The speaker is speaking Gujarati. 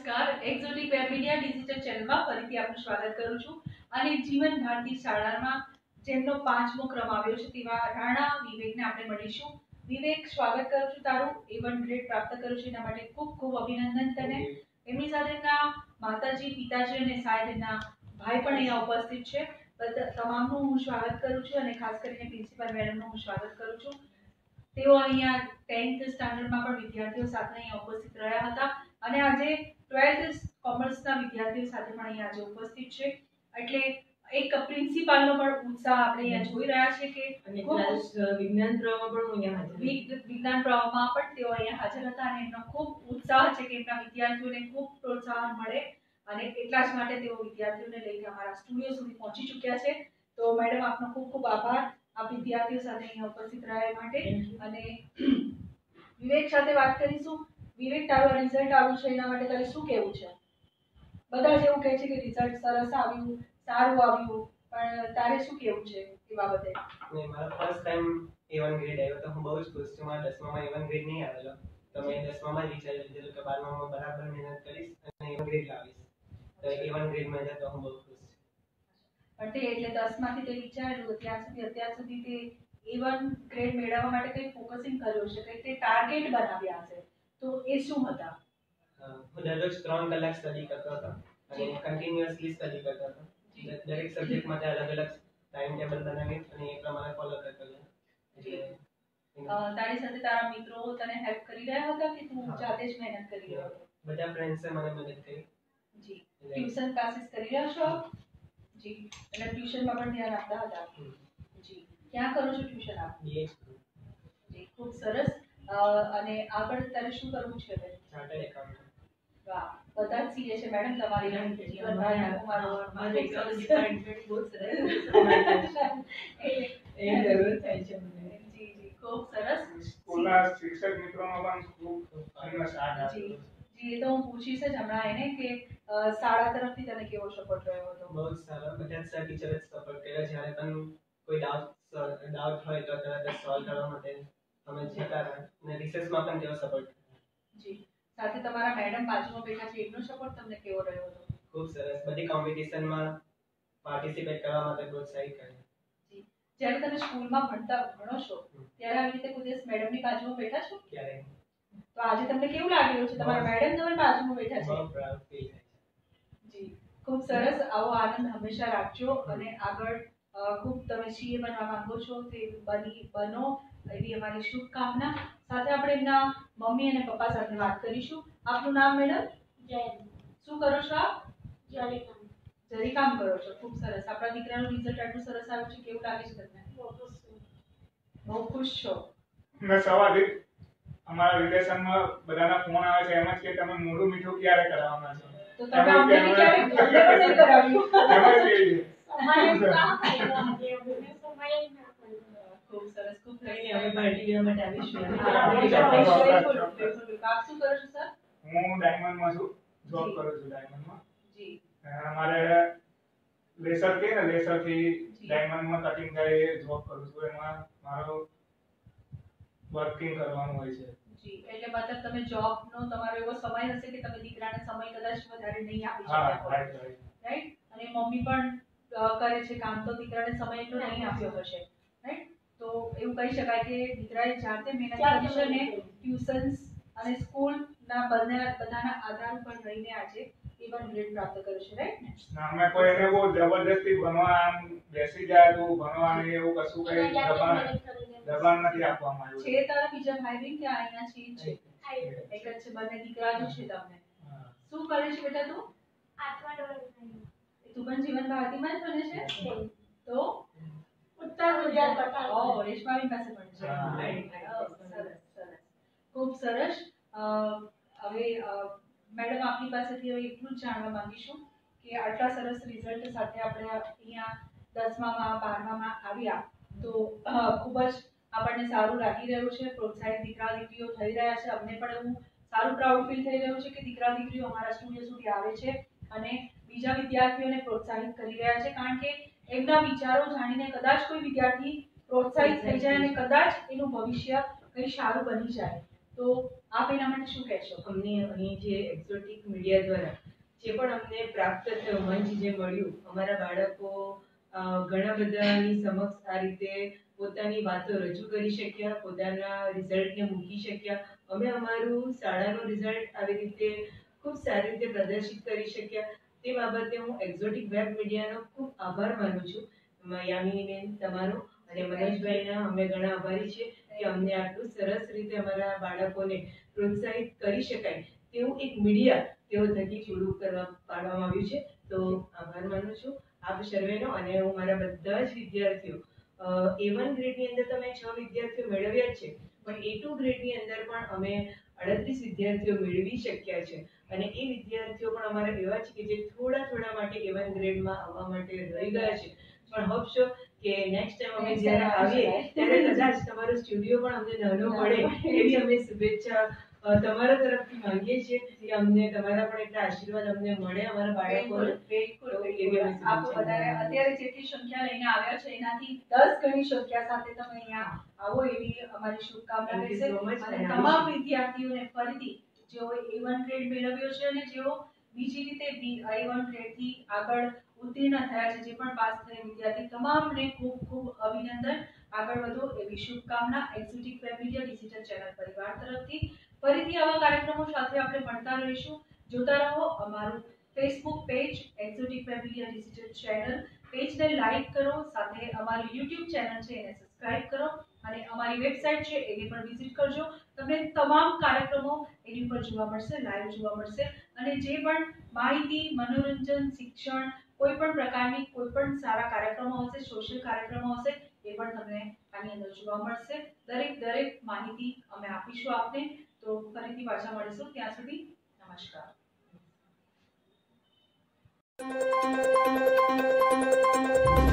નમસ્કાર, એક્ઝોટિક વેબ મીડિયા ડિજિટલ ચેનલમાં ફરીથી આપનું સ્વાગત કરું છું અને જીવન ભારતી શાળામાં જેમનો 5મો ક્રમ આવ્યો છે તેવા રાણા વિવેકને આપણે મળીશું. વિવેક, સ્વાગત કરું છું તારું. A1 ગ્રેડ પ્રાપ્ત કર્યું છે એના માટે ખૂબ ખૂબ અભિનંદન તને. એમની સાથે એમના માતાજી, પિતાજી અને શાયદ એમના ભાઈ પણ અહીંયા ઉપસ્થિત છે. તમામનું હું સ્વાગત કરું છું અને ખાસ કરીને પ્રિન્સિપલ મેડમનું હું સ્વાગત કરું છું. તેઓ અહીંયા 10th સ્ટાન્ડર્ડમાં પણ વિદ્યાર્થીઓ સાથે અહીંયા ઉપસ્થિત રહ્યા હતા અને આજે 12th કોમર્સના વિદ્યાર્થીઓ સાથે પણ અહીંયા આજે ઉપસ્થિત છે. એટલે એક પ્રિન્સિપાલનો પણ ઉત્સાહ આપણે અહીંયા જોઈ રહ્યા છે કે વિજ્ઞાન પ્રવાહમાં પણ વિજ્ઞાન પ્રવાહમાં પણ તેઓ અહીંયા હાજર હતા અને એમનો ખૂબ ઉત્સાહ છે કે એમના વિદ્યાર્થીઓને ખૂબ પ્રોત્સાહન મળે અને એટલા જ માટે તેઓ વિદ્યાર્થીઓને લઈને અમારા સ્ટુડિયો સુધી પહોંચી ચૂક્યા છે. તો મેડમ, આપનો ખૂબ ખૂબ આભાર આ વિદ્યાર્થીઓ સાથે અહીંયા ઉપસ્થિત રહ્યા માટે. અને વિવેક સાથે વાત કરીશું. વિવેક, તારું રિઝલ્ટ આવ્યું છે એના માટે તારે શું કહેવું છે? બધા જ એવું કહે છે કે રિઝલ્ટ સરસ આવ્યું, સારું આવ્યું, પણ તારે શું કહેવું છે એ બાબતે? મારો ફર્સ્ટ ટાઈમ A1 ગ્રેડ આવ્યો તો હું બહુ જ ખુશ છું. મારા 10મામાં A1 ગ્રેડ નહીં આવેલો તો મેં 10મામાં વિચારી લીધેલું કે 12મામાં બરાબર મહેનત કરીશ અને A1 ગ્રેડ લાવીશ. તો A1 ગ્રેડ મળ્યો તો હું બહુ ખુશ છું. પણ તે એટલે 10માંથી તે વિચાર્યું અત્યાર સુધી તે A1 ગ્રેડ મેળવવા માટે કંઈ ફોકસિંગ કર્યું છે, કંઈ તે ટાર્ગેટ બનાવ્યા હશે, તો એ શું હતા? હું દરરોજ 3 કલાક સ્ટડી કરતો હતો અને કન્ટિન્યુઅસલી સ્ટડી કરતો હતો. દરેક સબ્જેક્ટ માટે અલગ અલગ ટાઈમ ટેબલ બનાવી અને એ પ્રમાણે ફોલો કરતો હતો. તારી સાથે તારા મિત્રો તને હેલ્પ કરી રહ્યા હતા કે તું જાતે જ મહેનત કરી રહ્યો હતો? બધા ફ્રેન્ડ્સે મને મદદ કરી. જી. ટ્યુશન ક્લાસીસ કરી રહ્યા છો? જી. એટલે ટ્યુશનમાં પણ ધ્યાન આપતા હતા? જી. ક્યાં કરો છો ટ્યુશન આપ? જી, ખૂબ સરસ. અને આગળ તારે શું કરવું છે હવે? Chartered accountant. વાહ, બધા જ સીએ છે મેડમ તમારી જીવન મારે ડિપાર્ટમેન્ટ બહુ સરસ એ જરૂર થાય છે મને. જી જી, ખૂબ સરસ. સ્કૂલના શિક્ષક મિત્રોનો પણ ખૂબ અમને સાથ આપ્યો. જી, એ તો હું પૂછીશ જ હમણાં એને કે શાળા તરફથી તને કેવો સપોર્ટ રહ્યો હતો? બહુ જ સારો. બધા સર ટીચરે સપોર્ટ કર્યો. જ્યારે પણ કોઈ ડાઉટ હોય તો તરત જ સોલ્વ કરવા માટે અમે જતા રહ્યા અને રિસર્ચમાં પણ તેઓ સપોર્ટ કર્યો. જી. સાથે તમારા મેડમ બાજુમાં બેઠા છે એમનો સપોર્ટ તમને કેવો રહ્યો હતો? ખૂબ સરસ. બધી કોમ્પિટિશનમાં પાર્ટિસિપેટ કરવા માટે પ્રોત્સાહિત કર્યા. જી. જ્યારે તમે સ્કૂલમાં ભણો છો ત્યારે આવી રીતે કોઈ દિવસ મેડમની બાજુમાં બેઠા છો? ક્યારેય. તો આજે તમને કેવું લાગી રહ્યું છે? તમારા મેડમ તમારી બાજુમાં બેઠા છે? બહુ પ્રાઉડ ફીલ થાય છે. જી, ખૂબ સરસ. આવો આનંદ હંમેશા રાખજો અને આગળ ખૂબ તમે સીએ બનવા માંગો છો તે બનો એવી અમારી શુભકામના. સાથે આપણે એમના મમ્મી અને પપ્પા સાથે વાત કરીશું. આપનું નામ મેડમ? જયંત. શું કરો છો આપ? જરીકામ. જરીકામ કરો છો. ખૂબ સરસ. આપણા દીકરાનું રિઝલ્ટ આટલું સરસ આવ્યું છે, કેવું લાગે છે તમને? બહુ ખુશ છો? મેં સવારથી અમારા રિલેશનમાં બધાના ફોન આવે છે એમ જ કે તમે મોઢું મીઠું ક્યારે કરાવવાના છો? તો તમે અમને બી ક્યારેક અમને પણ નહીં કરાવ્યું. ખૂબ સરસ. ખૂબ સરસ. અમે પાર્ટી કરવા માટે આવીશું. આપ શું કરો છો સર? હું ડાયમંડમાં છું, જોબ કરું છું ડાયમંડમાં. જી. અમારે લેસર કે ને લેસરથી ડાયમંડમાં કટિંગ કરી જોબ કરું છું. એમાં મારો વર્કિંગ કરવાનું હોય છે. જી. એટલે મતલબ તમે જોબનો તમારો એવો સમય હશે કે તમે દીકરાને સમય કદાચ વધારે નહીં આપી હા, શક્યા હોય, રાઈટ? અને મમ્મી પણ કરે છે કામ તો દીકરાને સમય એટલો નહીં આપ્યો હશે, રાઈટ? તો એવું કહી શકાય કે દીકરાએ જાતે મહેનત કરી છે અને ટ્યુશન્સ અને સ્કૂલના બધાના આધાર ઉપર રહીને આજે A1 ગ્રેડ પ્રાપ્ત કર્યો છે, રાઈટ ને? અમે કોઈ એને બહુ જબરદસ્તી ભણવા આમ બેસી જાય તો ભણવાની એવું કશું કઈ દબાણ નથી આપવામાં આવ્યું. છે તારા બીજા ભાઈ બહેન કે અહીંયા છે? એક જ છે, બંને દીકરા જ છે તમને. શું કરે છે બેટા તું? તું પણ જીવન ભારતીમાં જ ભણે છે? તો ઉત્તર ગુજરાત પટાલ. ઓ, રેશમાબેન પાસે ભણે છે. સરસ સરસ, ખૂબ સરસ. હવે મેડમ, આપની પાસેથી હવે એટલું જ જાણવા માંગીશું કે આટલા સરસ રિઝલ્ટ સાથે આપણે અહીંયા 10મામાં 12મામાં આવ્યા તો ખૂબ જ આપણને સારું લાગી રહ્યું છે. પ્રોત્સાહિત દીકરા દીકરીઓ થઈ રહ્યા છે. અમને પણ એવું સારું પ્રાઉડ ફીલ થઈ રહ્યું છે કે દીકરા દીકરીઓ અમારા સ્ટુડિયો સુધી આવે છે અને બીજા વિદ્યાર્થીઓને પ્રોત્સાહિત કરી રહ્યા છે. કારણ કે એમના વિચારો જાણીને કદાચ કોઈ વિદ્યાર્થી પ્રોત્સાહિત થઈ જાય અને કદાચ એનું ભવિષ્ય કંઈ સારું બની જાય તો આપ એના માટે શું કહેશો? અમને અહીં જે એક્ઝોટિક મીડિયા દ્વારા જે પણ અમને પ્રાપ્ત થયો મંચ જે મળ્યું, અમારા બાળકો ઘણા બધાની સમક્ષ આ રીતે પોતાની વાતો રજૂ કરી શક્યા, પોતાના રિઝલ્ટને મૂકી શક્યા. અમે અમારું શાળાનું રિઝલ્ટ આવી રીતે ખૂબ સારી રીતે પ્રદર્શિત કરી શક્યા. તે બાબતે હું એક્ઝોટિક વેબ મીડિયાનો ખૂબ આભાર માનું છું. યામિનીબેન તમારો અને મનોજભાઈના અમે ઘણા આભારી છીએ કે અમને આટલું સરસ રીતે અમારા બાળકોને પ્રોત્સાહિત કરી શકાય તેવું એક મીડિયા તેઓ થકી પૂરું પાડવામાં આવ્યું છે. તો આભાર માનું છું આપ સર્વેનો. અને હું મારા બધા જ વિદ્યાર્થીઓ A1 ગ્રેડની અંદર તમે 6 વિદ્યાર્થીઓ મેળવ્યા જ છે, પણ A2 ગ્રેડની અંદર પણ અમે 38 વિદ્યાર્થીઓ મેળવી શક્યા છે. અને એ વિદ્યાર્થીઓ પણ અમારા એવા છે કે જે થોડા માટે A1 ગ્રેડમાં આવવા માટે રહી ગયા છે. પણ હોપ છો કે નેક્સ્ટ ટાઈમ અમે જ્યારે આવીએ ત્યારે કદાચ તમારો સ્ટુડિયો પણ અમને નાનો પડે એવી અમે શુભેચ્છા તમારા તરફથી માંગીએ છીએ કે અમને તમારા પણ એટલા આશીર્વાદ અમને મળે અમારા બાળકોને. બિલકુલ. આપ વધારે અત્યારે જેટલી સંખ્યા લઈને આવ્યા છે એનાથી 10 ગણી સંખ્યા સાથે તમે અહીંયા આવો એવી અમારી શુભકામના Thank you રહેશે. so much. અને તમામ વિદ્યાર્થીઓને ફરીથી જેઓ A1 ગ્રેડ મેળવ્યો છે અને જેઓ બીજી રીતે A1 ગ્રેડથી આગળ ઉત્તીર્ણ થયા છે, જે પણ પાસ થયેલ વિદ્યાર્થી તમામને ખૂબ ખૂબ અભિનંદન. આગળ વધો એવી શુભકામના exotic web media digital channel પરિવાર તરફથી. ફરીથી આવા કાર્યક્રમો સાથે આપણે મળતા રહીશું. જોતા રહો અમારું Facebook page exotic web media digital channel. પેજને લાઈક કરો, સાથે અમારી યુટ્યુબ ચેનલ છે એને સબસ્ક્રાઇબ કરો અને અમારી વેબસાઇટ છે એને પણ વિઝિટ કરજો. તમને તમામ કાર્યક્રમો એની પર જોવા મળશે, લાઈવ જોવા મળશે. અને જે પણ માહિતી, મનોરંજન, શિક્ષણ, કોઈ પણ પ્રકારની કોઈ પણ સારા કાર્યક્રમો હશે, સોશિયલ કાર્યક્રમો હશે, એ પણ તમને આની અંદર જોવા મળશે. દરેક માહિતી અમે આપીશું આપને. તો ફરીથી પાછા મળીશું. ત્યાં સુધી નમસ્કાર.